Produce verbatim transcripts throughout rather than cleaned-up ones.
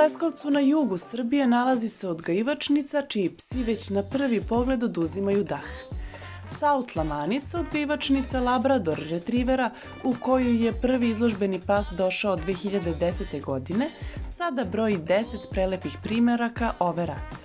Leskovcu na jugu Srbije nalazi se odgajivačnica čiji psi već na prvi pogled oduzimaju dah. South Lamanis, odgajivačnica Labrador retrivera u koju je prvi izložbeni pas došao dve hiljade desete. godine, sada broji deset prelepih primeraka ove rase.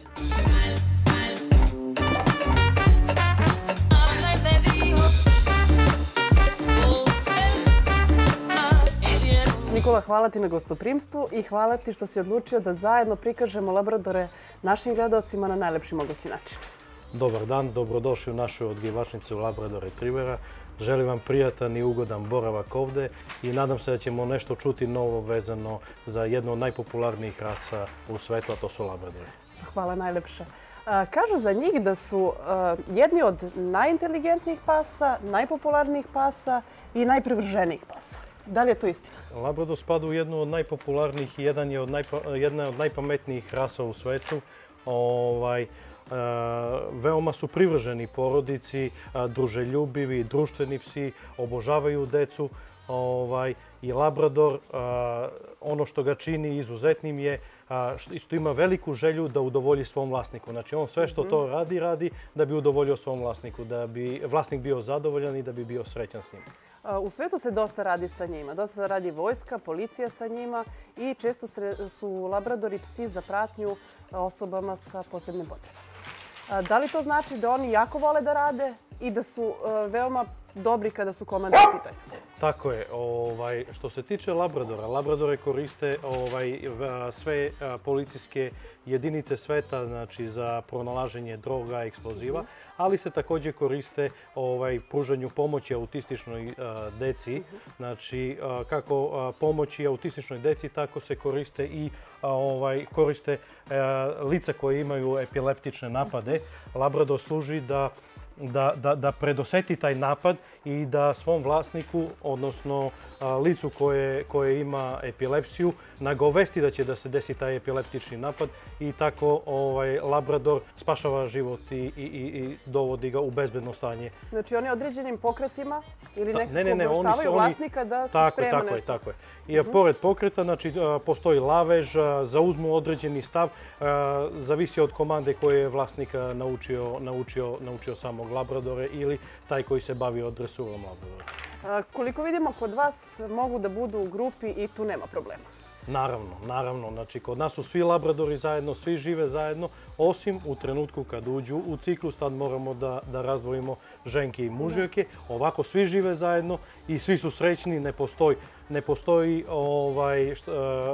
Nikola, hvala ti na gostoprimstvu i hvala ti što si odlučio da zajedno prikažemo Labradore našim gledalcima na najlepši mogući način. Dobar dan, dobrodošli u našu odgajivačnicu Labrador retrivera. Želim vam prijatan i ugodan boravak ovde i nadam se da ćemo nešto čuti novo vezano za jednu od najpopularnijih rasa u svetu, a to su Labradori. Hvala najlepše. Kažu za njih da su jedni od najinteligentnijih pasa, najpopularnijih pasa i najprivrženijih pasa. Da li je to istina? Labrador spada u jednu od najpopularnijih i jedan je od jedna od najpametnijih rasa u svetu. Ovaj, veoma su privrženi porodici, druželjubivi, društveni psi, obožavaju decu. Ovaj, I Labrador, ono što ga čini izuzetnim je što ima veliku želju da udovolji svom vlasniku. Znači, on sve što to radi, radi da bi udovoljio svom vlasniku, da bi vlasnik bio zadovoljan i da bi bio srećan s njim. U svetu se dosta radi sa njima. Dosta radi vojska, policija sa njima i često su Labradori psi za pratnju osobama sa posebnim potrebama. Da li to znači da oni jako vole da rade i da su veoma dobri kada su komande u pitanju? Tako je. Ovaj, što se tiče Labradora, Labradore koriste ovaj, sve policijske jedinice sveta, znači za pronalaženje droga, eksploziva, ali se također koriste ovaj, pružanju pomoći autističnoj a, deci. Znači, a, kako a, pomoći autističnoj deci, tako se koriste i a, ovaj, koriste a, lica koje imaju epileptične napade. Labrador služi da Da, da, da predoseti taj napad i da svom vlasniku, odnosno a, licu koje, koje ima epilepsiju, nagovesti da će da se desi taj epileptični napad i tako ovaj, Labrador spašava život i, i, i dovodi ga u bezbedno stanje. Znači oni određenim pokretima ili nekako ne, ne, ne, obavštavaju vlasnika da se tako, sprema tako nešto? Je, tako je. I uh -huh. pored pokreta, znači, postoji lavež, zauzmu određeni stav, zavisi od komande koje je vlasnik naučio, naučio, naučio samog Labradore ili taj koji se bavi dresurom Labradora. Koliko vidimo, kod vas mogu da budu u grupi i tu nema problema? Naravno, naravno. Znači, kod nas su svi Labradori zajedno, svi žive zajedno, osim u trenutku kad uđu u ciklus, tad moramo da, da razdvojimo ženke i mužjake. Ovako svi žive zajedno i svi su srećni, ne postoji, ne postoji ovaj, šta,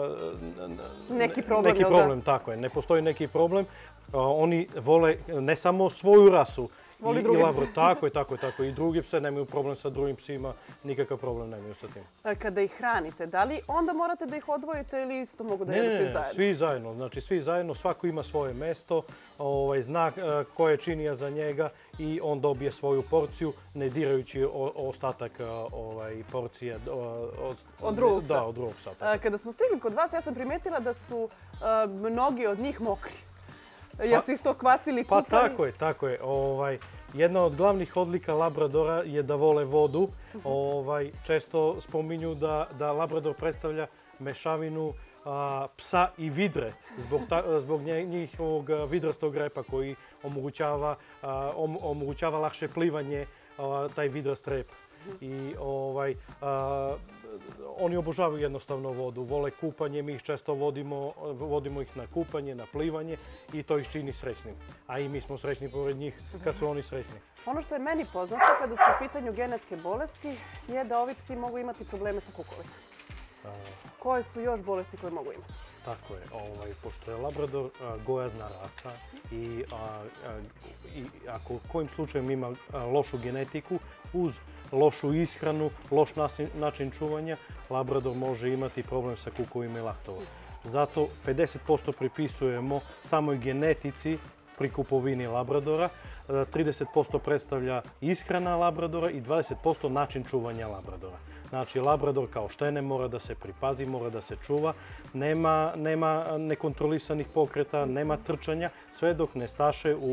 neki problem. Neki problem, tako je, ne postoji neki problem. Oni vole ne samo svoju rasu, Voli I, druge i labro, pse. Tako je, tako je, tako je. I drugi pse nemaju problem sa drugim psima, nikakav problem nemaju sa tim. Kada ih hranite, da li onda morate da ih odvojite ili isto mogu da ne, jedu svi ne, zajedno? Svi zajedno, znači svi zajedno, svako ima svoje mesto, ovaj, zna ko je činija za njega i on dobije svoju porciju, ne dirajući o, ostatak ovaj, porcije od, od drugog psa. Da, od drugog psa. Tako. Kada smo stigli kod vas, ja sam primetila da su a, mnogi od njih mokri. Jesi ih to kvasili, kupali? Pa tako je, tako je. Ovaj, jedna od glavnih odlika Labradora je da vole vodu. Ovaj, često spominju da, da Labrador predstavlja mešavinu a, psa i vidre zbog, ta, zbog njihovog vidrastog repa koji omogućava, a, om, omogućava lakše plivanje, a, taj vidrast rep. I ovaj, a, oni obožavaju jednostavno vodu, vole kupanje, mi ih često vodimo, vodimo ih na kupanje, na plivanje i to ih čini srećnim. A i mi smo srećni pored njih kad su oni srećni. Ono što je meni poznato kada su u pitanju genetske bolesti je da ovi psi mogu imati probleme sa kukovima. Koje su još bolesti koje mogu imati? Tako je. Ovaj, pošto je Labrador a, gojazna rasa i, a, a, i ako kojim slučajem ima a, lošu genetiku, uz lošu ishranu, loš način, način čuvanja, Labrador može imati problem sa kukovima i laktova. Zato pedeset posto pripisujemo samoj genetici pri kupovini Labradora, trideset posto predstavlja ishrana Labradora i dvadeset posto način čuvanja Labradora. Znači, Labrador kao štene mora da se pripazi, mora da se čuva, nema, nema nekontrolisanih pokreta, nema trčanja, sve dok ne staše u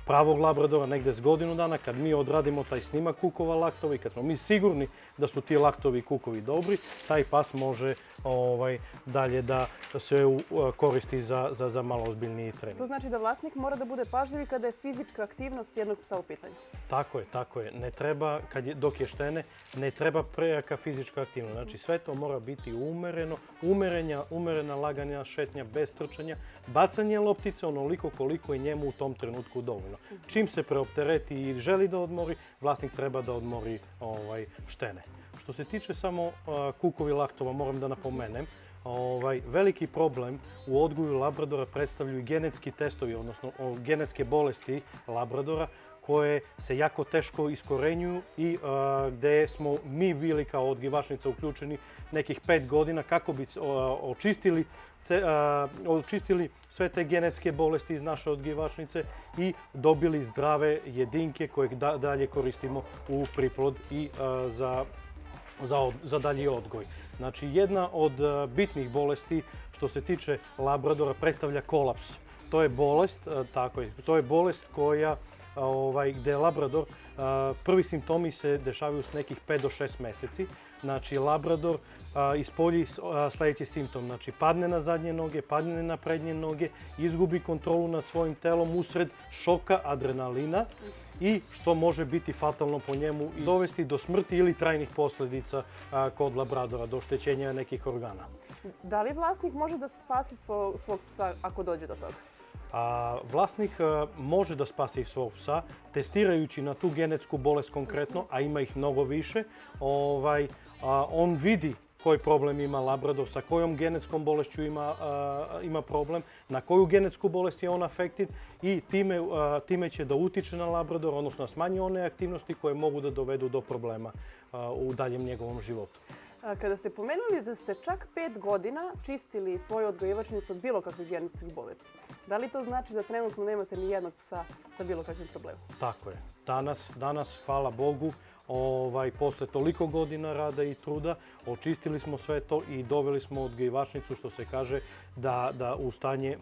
pravog labradora negde s godinu dana, kad mi odradimo taj snimak kukova laktova i kad smo mi sigurni da su ti laktovi kukovi dobri, taj pas može ovaj, dalje da se u, koristi za, za, za malo ozbiljniji trening. To znači da vlasnik mora da bude pažljiv kada je fizička aktivnost jednog psa u pitanju. Tako je, tako je. Ne treba, kad je, dok je štene, ne treba prejaka fizička aktivnost. Znači sve to mora biti umereno, umerenja, umerena laganja šetnja bez trčanja, bacanje loptice onoliko koliko je njemu u tom trenutku dovoljno. Čim se preoptereti i želi da odmori, vlasnik treba da odmori ovaj, štene. Što se tiče samo uh, kukovi laktova, moram da napomenem, ovaj, veliki problem u odgoju labradora predstavljaju genetski testovi, odnosno o, genetske bolesti labradora, koje se jako teško iskorenjuju i uh, gde smo mi bili kao odgajivačnica uključeni nekih pet godina kako bi uh, očistili, ce, uh, očistili sve te genetske bolesti iz naše odgajivačnice i dobili zdrave jedinke koje da, dalje koristimo u priplod i uh, za, za, od, za dalji odgoj. Znači, jedna od uh, bitnih bolesti što se tiče labradora predstavlja kolaps. To je bolest, uh, tako je, to je bolest koja Ovaj, gde labrador, a, prvi simptomi se dešavaju s nekih pet do šest meseci. Znači, labrador a, ispolji a, sledeći simptom. Znači, padne na zadnje noge, padne na prednje noge, izgubi kontrolu nad svojim telom usred šoka adrenalina i što može biti fatalno po njemu i dovesti do smrti ili trajnih posljedica a, kod labradora, do oštećenja nekih organa. Da li vlasnik može da spasi svog, svog psa ako dođe do toga? A, vlasnik a, može da spasi svog psa testirajući na tu genetsku bolest konkretno, a ima ih mnogo više. Ovaj, a, on vidi koji problem ima labrador, sa kojom genetskom bolešću ima, a, ima problem, na koju genetsku bolest je on afektiv i time, a, time će da utiče na labrador, odnosno smanji one aktivnosti koje mogu da dovedu do problema a, u daljem njegovom životu. Kada ste pomenuli da ste čak pet godina čistili svoju odgajivačnicu od bilo kakvih genetskih bolesti, da li to znači da trenutno nemate ni jednog psa sa bilo kakvim problemom? Tako je. Danas, danas hvala Bogu, ovaj, posle toliko godina rada i truda, očistili smo sve to i doveli smo odgajivačnicu, što se kaže, da, da u stanje,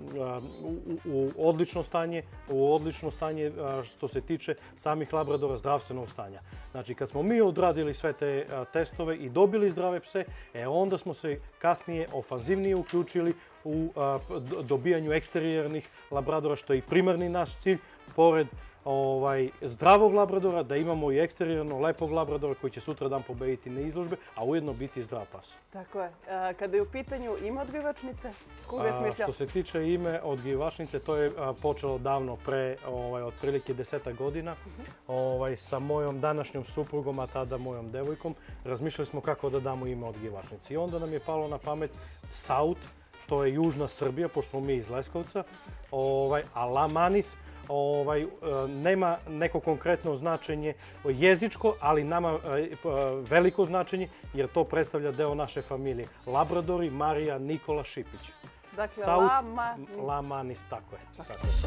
u, u odlično stanje, u odlično stanje što se tiče samih labradora zdravstvenog stanja. Znači, kad smo mi odradili sve te testove i dobili zdrave pse, e onda smo se kasnije ofanzivnije uključili u a, dobijanju eksterijernih labradora, što je i primarni naš cilj, pored ovaj, zdravog labradora, da imamo i eksterijerno lepog labradora koji će sutra dan pobediti na izložbe, a ujedno biti zdrav pas. Tako je. A, kada je u pitanju ime odgajivačnice, koga je smišljao? Što se tiče ime odgajivačnice, to je a, počelo davno pre, ovaj, otprilike desetak godina, uh-huh. ovaj, sa mojom današnjom suprugom, a tada mojom devojkom. Razmišljali smo kako da damo ime odgajivačnici. I onda nam je palo na pamet Saut, to je južna Srbija, pošto smo mi iz Leskovca, ovaj, a Lamanis, Ovaj, nema neko konkretno značenje jezičko, ali nama veliko značenje jer to predstavlja deo naše familije. Labradori, Marija, Nikola, Šipić. Dakle, Saut, Lamanis. Lamanis, tako je. Tako je.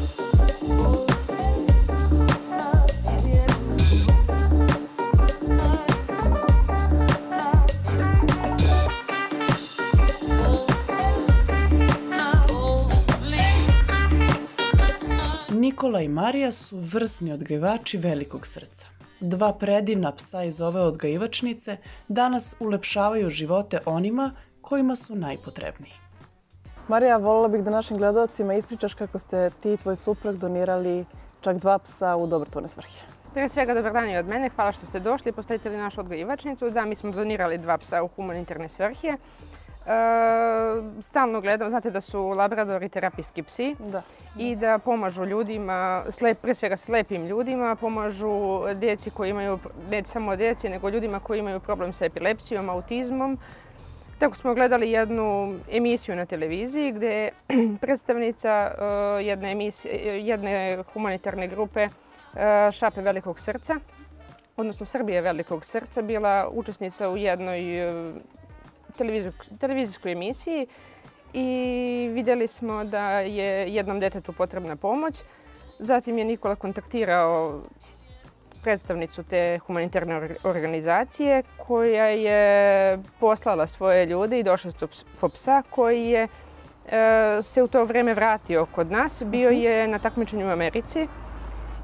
Nikola i Marija su vrsni odgajivači velikog srca. Dva predivna psa iz ove odgajivačnice danas ulepšavaju živote onima kojima su najpotrebniji. Marija, voljela bih da našim gledalcima ispričaš kako ste ti i tvoj suprug donirali čak dva psa u dobrotvorne svrhe. Prije svega, dobar dan i od mene. Hvala što ste došli i posetili našu odgajivačnicu. Da, mi smo donirali dva psa u humanitarne svrhe. E, stalno gledam, znate da su labradori terapijski psi da. I da pomažu ljudima, slep, prije svega slepim ljudima, pomažu djeci koji imaju, ne samo djeci, nego ljudima koji imaju problem sa epilepsijom, autizmom. Tako smo gledali jednu emisiju na televiziji gdje je predstavnica uh, jedne, emisije, jedne humanitarne grupe uh, Šape velikog srca, odnosno Srbije velikog srca, bila učesnica u jednoj uh, televizijskoj emisiji i vidjeli smo da je jednom djetetu potrebna pomoć. Zatim je Nikola kontaktirao predstavnicu te humanitarne organizacije koja je poslala svoje ljude i došla po psa koji je e, se u to vrijeme vratio kod nas. Bio je na takmičenju u Americi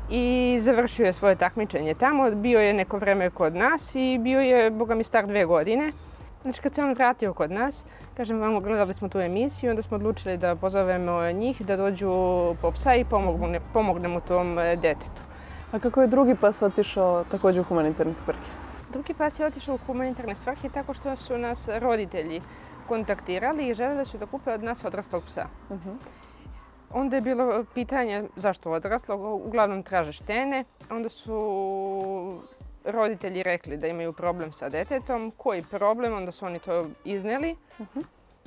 i završio je svoje takmičenje tamo. Bio je neko vreme kod nas i bio je, boga mi, star dve godine. Znači, kad se on vratio kod nas, kažem vam, gledali smo tu emisiju, onda smo odlučili da pozovemo njih da dođu po psa i pomognemo, pomognemo tom detetu. A kako je drugi pas otišao također u humanitarne svrhe? Drugi pas je otišao u humanitarne svrhe tako što su nas roditelji kontaktirali i želeli su da kupe od nas odraslog psa. Uh-huh. Onda je bilo pitanje zašto odraslog, uglavnom traže štene. Onda su roditelji rekli da imaju problem sa detetom. Koji problem? Onda su oni to izneli. Uh-huh.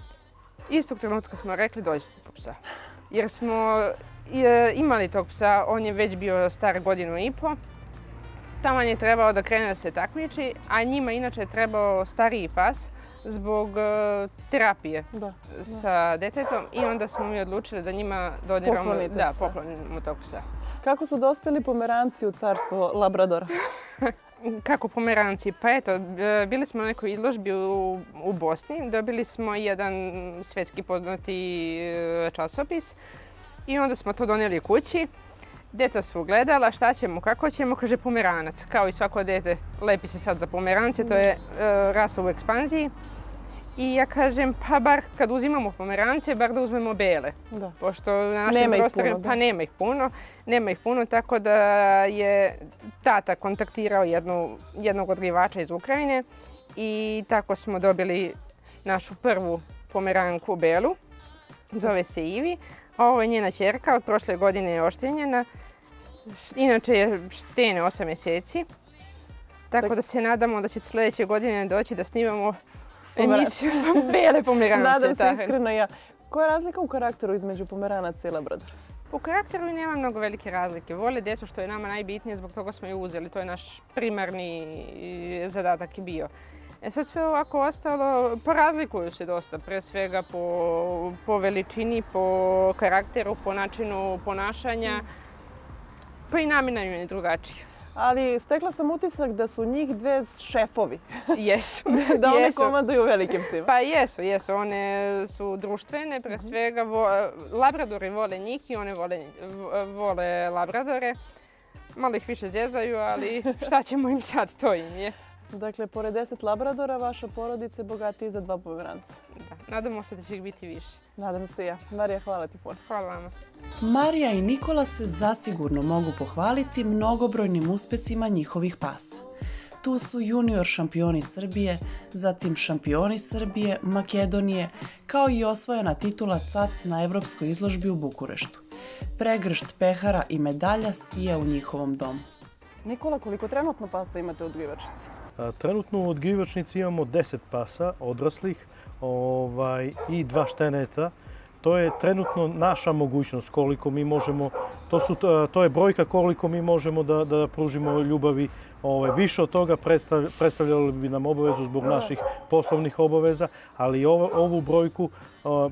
Istog trenutka smo rekli dođite po psa. Jer smo imali tog psa, on je već bio star godinu i po. Taman je trebao da krene da se takmiči, a njima inače je trebao stariji pas zbog uh, terapije da, sa da. detetom i onda smo mi odlučili da njima dodiramo, da, poklonimo tog psa. Kako su dospjeli Pomeranci u carstvo Labradora? Kako Pomeranci? Pa eto, bili smo na nekoj izložbi u, u Bosni, dobili smo jedan svjetski poznati časopis i onda smo to donijeli kući. Djeca su gledala šta ćemo, kako ćemo, kaže Pomeranac. Kao i svako dete, lepi se sad za Pomerance, to je uh, rasa u ekspanziji. I ja kažem, pa bar kad uzimamo Pomerance, bar da uzmemo bele. Da. Pošto na našem prostoru, pa nema ih puno, nema ih puno, tako da je tata kontaktirao jednu, jednog odgajivača iz Ukrajine i tako smo dobili našu prvu Pomeranku belu, zove se Ivi. Ovo je njena ćerka, od prošle godine je oštenjena. Inače je štene osam mjeseci. Tako da se nadamo da će sljedeće godine doći da snimamo emisiju bele Pomerance. Nadam se iskreno ja. Koja je razlika u karakteru između Pomeranaca i Labradora? U karakteru i nema mnogo velike razlike. Vole djecu što je nama najbitnije, zbog toga smo ju uzeli. To je naš primarni zadatak i bio. E sad sve ovako ostalo, porazlikuju se dosta, pre svega po, po veličini, po karakteru, po načinu ponašanja, pa i namjena im je drugačija. Ali stekla sam utisak da su njih dve šefovi. Jesu. Da one jesu. komanduju velikim psima. Pa jesu, jesu. One su društvene, pre svega vo, Labradori vole njih i one vole, vole Labradore. Malo ih više zjezaju, ali šta ćemo im sad, to im je. Dakle, pored deset Labradora, vaša porodica je bogatija za dva Pomeranca. Da, nadamo se da će ih biti više. Nadam se ja. Marija, hvala ti puno. Hvala vama. Marija i Nikola se zasigurno mogu pohvaliti mnogobrojnim uspesima njihovih pasa. Tu su junior šampioni Srbije, zatim šampioni Srbije, Makedonije, kao i osvojena titula C A C na evropskoj izložbi u Bukureštu. Pregršt pehara i medalja sija u njihovom domu. Nikola, koliko trenutno pasa imate u odgajivačnici? Trenutno u odgajivačnici imamo deset pasa odraslih ovaj, i dva šteneta. To je trenutno naša mogućnost koliko mi možemo, to, su, to je brojka koliko mi možemo da, da pružimo ljubavi. Ovaj, više od toga predstavlja, predstavljalo bi nam obavezu zbog naših poslovnih obaveza, ali ovo, ovu brojku, o,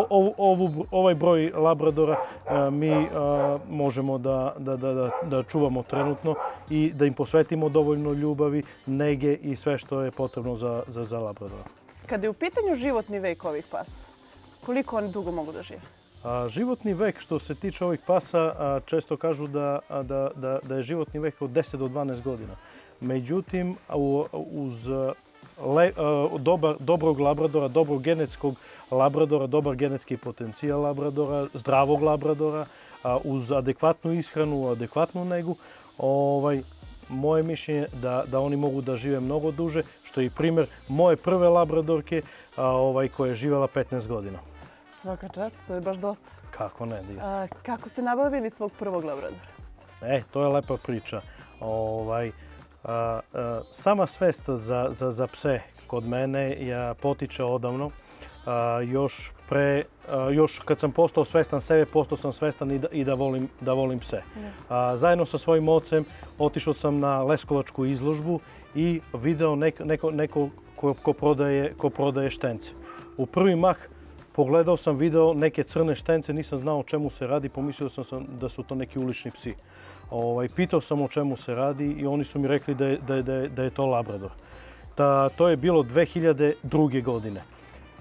ovu, ovaj broj Labradora mi možemo da, da, da, da čuvamo trenutno i da im posvetimo dovoljno ljubavi, nege i sve što je potrebno za, za, za Labradora. Kada je u pitanju životni vek ovih pasa, koliko oni dugo mogu da žive? A, životni vek što se tiče ovih pasa a, često kažu da, da, da, da je životni vek od deset do dvanaest godina. Međutim, u, uz le, a, dobar, dobrog Labradora, dobrog genetskog Labradora, dobar genetski potencijal Labradora, zdravog Labradora, a, uz adekvatnu ishranu, adekvatnu negu, ovaj, moje mišljenje da, da oni mogu da žive mnogo duže, što je i primjer moje prve Labradorke a, ovaj, koja je živjela petnaest godina. Svaka čast, to je baš dosta. Kako ne, a, kako ste nabavili svog prvog Labradora? E, to je lepa priča. Ovaj, a, a, sama svest za, za, za pse kod mene ja potiče odavno. A, još, pre, a, još kad sam postao svestan sebe, postao sam svestan i da, i da, volim, da volim pse. A, zajedno sa svojim ocem otišao sam na leskovačku izložbu i video neko, neko, neko ko, ko, prodaje, ko prodaje štence. U prvi mah pogledao sam video neke crne štence, nisam znao o čemu se radi, pomislio sam da su to neki ulični psi. Ovaj, pitao sam o čemu se radi i oni su mi rekli da je, da je, da je, da je to Labrador. Ta, to je bilo dve hiljade druge. godine.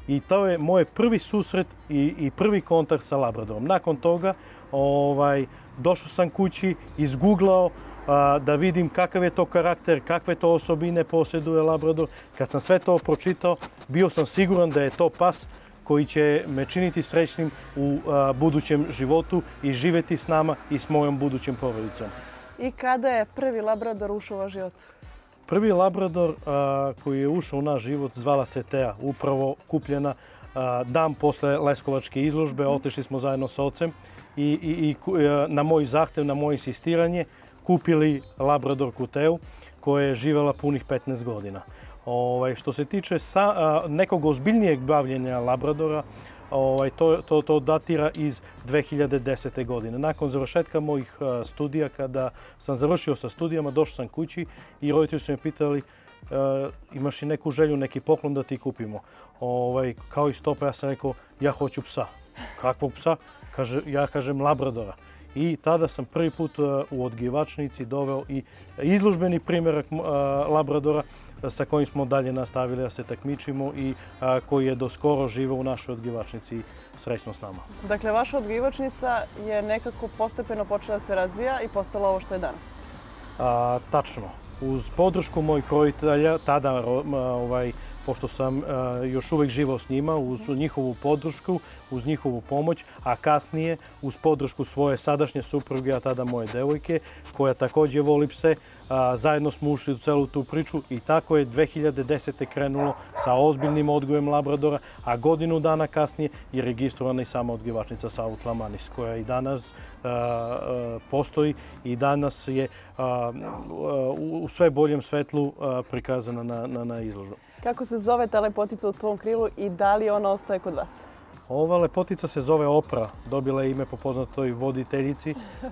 I to je moj prvi susret i, i prvi kontakt sa labradorom. Nakon toga ovaj, došao sam kući, izgooglao a, da vidim kakav je to karakter, kakve to osobine posjeduje labrador. Kad sam sve to pročitao, bio sam siguran da je to pas koji će me činiti srećnim u a, budućem životu i živjeti s nama i s mojom budućim porodicom. I kada je prvi labrador ušao u vaš život? Prvi labrador a, koji je ušao u naš život zvala se Tea, upravo kupljena a, dan posle Leskovačke izložbe. Otišli smo zajedno s ocem i, i, i na moj zahtev, na moje insistiranje, kupili labradorku Teu koja je živjela punih petnaest godina. Ovaj, što se tiče sa, a, nekog ozbiljnijeg bavljenja labradora, ovaj, to, to, to datira iz dve hiljade desete. godine. Nakon završetka mojih a, studija, kada sam završio sa studijama, došao sam kući i roditelji su me pitali a, imaš li neku želju, neki poklon da ti kupimo. Ovaj, kao i stopa, ja sam rekao, ja hoću psa. Kakvog psa? Kaže, ja kažem labradora. I tada sam prvi put u odgajivačnici doveo i izložbeni primjerak labradora sa kojim smo dalje nastavili da se takmičimo i koji je do skoro živeo u našoj odgajivačnici srećno s nama. Dakle, vaša odgajivačnica je nekako postepeno počela da se razvija i postala ovo što je danas. A, tačno. Uz podršku mojih roditelja, tada ovaj, pošto sam uh, još uvijek živao s njima, uz njihovu podršku, uz njihovu pomoć, a kasnije uz podršku svoje sadašnje supruge, a tada moje devojke, koja također voli pse. Uh, zajedno smo ušli u celu tu priču i tako je dve hiljade desete. krenulo sa ozbiljnim odgojem labradora, a godinu dana kasnije je registrovana i sama odgajivačnica South-Lamanis, koja i danas uh, uh, postoji i danas je uh, uh, u sve boljem svetlu uh, prikazana na, na, na izložbu. Kako se zove ta lepotica u tvom krilu i da li ona ostaje kod vas? Ova lepotica se zove Opra. Dobila je ime po poznatoj voditeljici.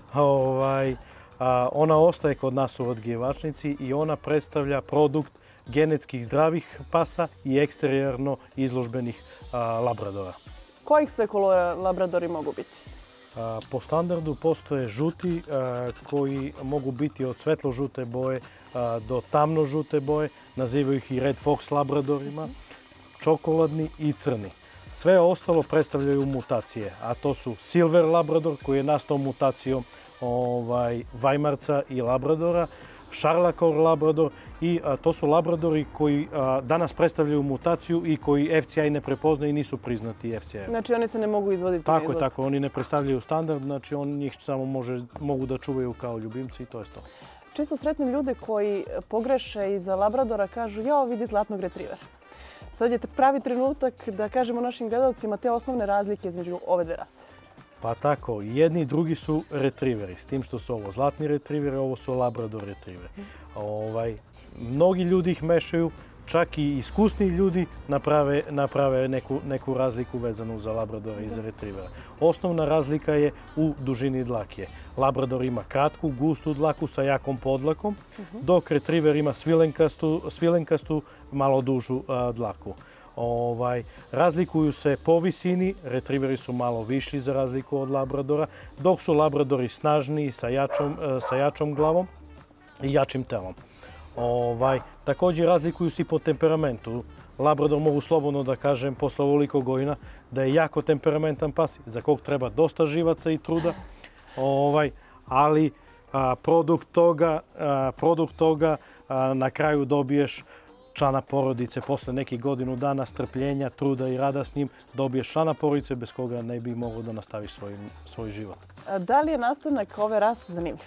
ovaj, a, ona ostaje kod nas u odgajivačnici i ona predstavlja produkt genetskih zdravih pasa i eksterijerno izložbenih a, labradora. Kojih sve kolora labradori mogu biti? A, po standardu postoje žuti a, koji mogu biti od svetlo-žute boje a, do tamno-žute boje. Nazivaju ih i Red Fox labradorima, čokoladni i crni. Sve ostalo predstavljaju mutacije, a to su Silver labrador koji je nastao mutacijom ovaj, Vajmarca i labradora, Charlacor labrador i a, to su labradori koji a, danas predstavljaju mutaciju i koji F C I ne prepoznaje i nisu priznati F C I. Znači oni se ne mogu izvoditi tako na izložbu? Tako je, tako. Oni ne predstavljaju standard, znači oni njih samo može, mogu da čuvaju kao ljubimci i to je to. Često sretnim ljude koji pogreše iza labradora kažu jao vidi zlatnog retrivera. Sad je pravi trenutak da kažemo našim gledalcima te osnovne razlike između ove dve rase. Pa tako, jedni i drugi su retriveri, s tim što su ovo zlatni retriveri, ovo su labrador retriveri. Ovaj, mnogi ljudi ih mešaju, čak i iskusni ljudi naprave, naprave neku, neku razliku vezanu za labradora i za retrivera. Osnovna razlika je u dužini dlake. Labrador ima kratku, gustu dlaku sa jakom podlakom, dok retriver ima svilenkastu, svilenkastu malo dužu a, dlaku. Ovaj, razlikuju se po visini, retriveri su malo viši za razliku od labradora, dok su labradori snažniji sa jačom, sa jačom glavom i jačim telom. Ovaj, također razlikuju se i po temperamentu. Labrador mogu slobodno da kažem posle ovoliko godina da je jako temperamentan pas za kog treba dosta živaca i truda. Ovaj, ali a, produkt toga, a, produkt toga a, na kraju dobiješ člana porodice posle nekih godinu dana strpljenja, truda i rada s njim, dobiješ člana porodice bez koga ne bi mogao da nastaviš svoj, svoj život. A da li je nastanak ove rase zanimljiv?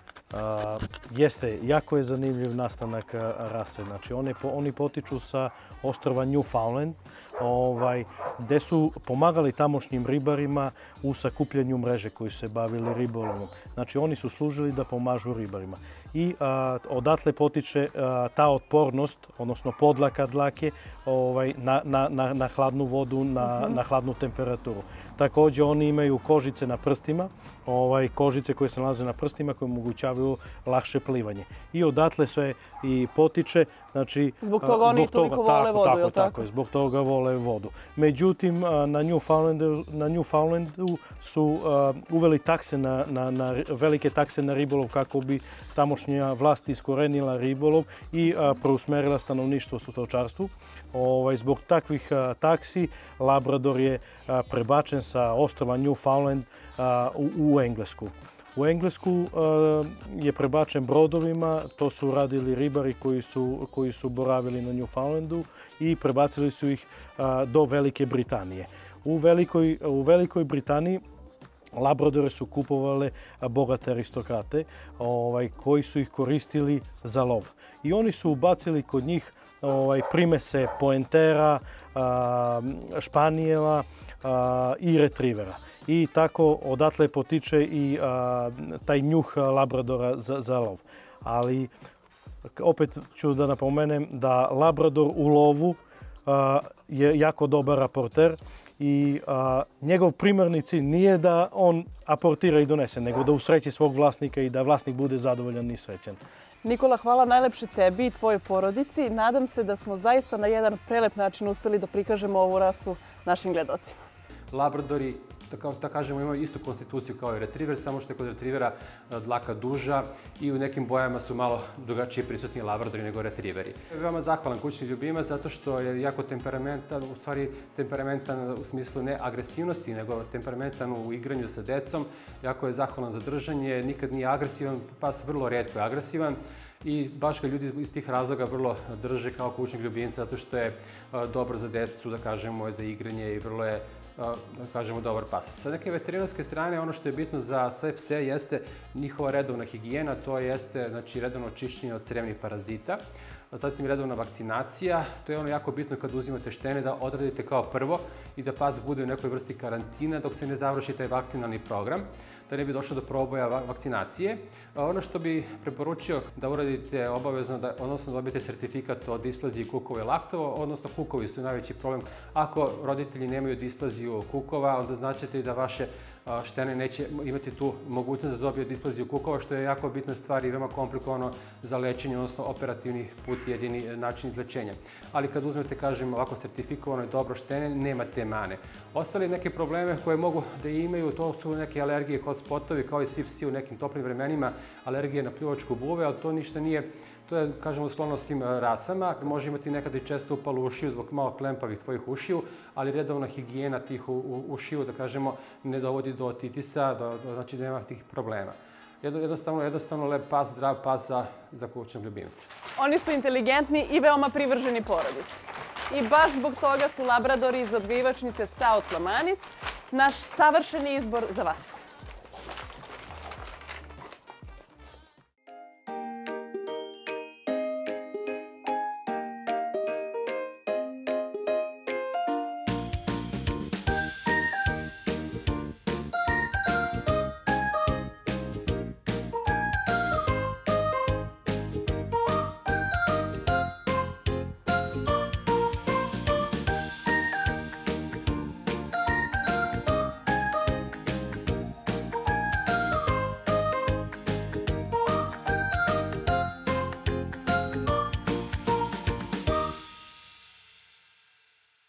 A, jeste, jako je zanimljiv nastanak rase. Znači, oni, oni potiču sa ostrva Newfoundland, ovaj, gde su pomagali tamošnjim ribarima u sakupljanju mreže koji su se bavili ribolovom. Znači, oni su služili da pomažu ribarima. I a, odatle potiče a, ta otpornost, odnosno podlaka dlake ovaj, na, na, na, na hladnu vodu, na, uh-huh. na hladnu temperaturu. Također oni imaju kožice na prstima, ovaj, kožice koje se nalaze na prstima koje omogućavaju lakše plivanje. I odatle sve i potiče Znači, zbog toga oni toliko vole vodu, je li tako? Tako, zbog toga vole vodu. Međutim, na Newfoundlandu, na Newfoundlandu su uh, uveli takse na, na, na, velike takse na ribolov kako bi tamošnja vlast iskorenila ribolov i uh, preusmerila stanovništvo stočarstvu. Ovaj, zbog takvih uh, taksi Labrador je uh, prebačen sa ostrva Newfoundland uh, u, u Englesku. U Englesku uh, je prebačen brodovima, to su radili ribari koji su, koji su boravili na Newfoundlandu i prebacili su ih uh, do Velike Britanije. U Velikoj, u Velikoj Britaniji Labradore su kupovale bogate aristokrate ovaj, koji su ih koristili za lov. I oni su ubacili kod njih ovaj, primese poentera, španijela i retrivera. I tako odatle potiče i a, taj njuh Labradora za, za lov. Ali opet ću da napomenem da Labrador u lovu a, je jako dobar aporter i a, njegov primarni cilj nije da on aportira i donese, nego da usreći svog vlasnika i da vlasnik bude zadovoljan i srećan. Nikola, hvala najlepše tebi i tvojoj porodici. Nadam se da smo zaista na jedan prelep način uspjeli da prikažemo ovu rasu našim gledocima. Labradori, da kažemo, imaju istu konstituciju kao i retriver, samo što je kod retrivera dlaka duža i u nekim bojama su malo drugačije prisutni labradori nego retriveri. Veoma zahvalan kućni ljubimac zato što je jako temperamentan, u stvari temperamentan u smislu ne agresivnosti, nego temperamentan u igranju sa decom. Jako je zahvalan za držanje, nikad nije agresivan, pas vrlo retko je agresivan. I baš ga ljudi iz tih razloga vrlo drže kao kućnog ljubimca zato što je dobar za decu, da kažemo, za igranje i vrlo je, da kažemo, dobar pas. Sa neke veterinarske strane, ono što je bitno za sve pse jeste njihova redovna higijena, to jeste, znači, redovno čišćenje od crevnih parazita, zatim redovna vakcinacija. To je ono jako bitno kad uzimate štene da odradite kao prvo i da pas bude u nekoj vrsti karantina dok se ne završi taj vakcinalni program, da ne bi došlo do proboja vakcinacije. Ono što bi preporučio da uradite obavezno, da, odnosno dobijete sertifikat o displaziji kukova i laktova, odnosno kukovi su najveći problem. Ako roditelji nemaju displaziju kukova, onda značite da vaše štene neće imati tu mogućnost da dobije displaziju kukova, što je jako bitna stvar i veoma komplikovano za lečenje, odnosno operativni put jedini način izlečenja. Ali kad uzmete, kažem, ovako sertifikovano i dobro štene, nema te mane. Ostale neke probleme koje mogu da imaju, to su neke alergije, hotspotovi, kao i svi psi u nekim toplim vremenima, alergije na pljuvačku buve, ali to ništa nije, to je, kažemo, uslovno svim rasama. Može imati nekada i često upalu ušiju zbog malo klempavih tvojih ušiju, ali redovna higijena tih ušiju, da kažemo, ne dovodi do otitisa, do, do, znači da nema tih problema. Jednostavno, jednostavno lep pas, zdrav pas za, za kućnog ljubimca. Oni su inteligentni i veoma privrženi porodici. I baš zbog toga su Labradori iz odgajivačnice South Lamanis naš savršeni izbor za vas.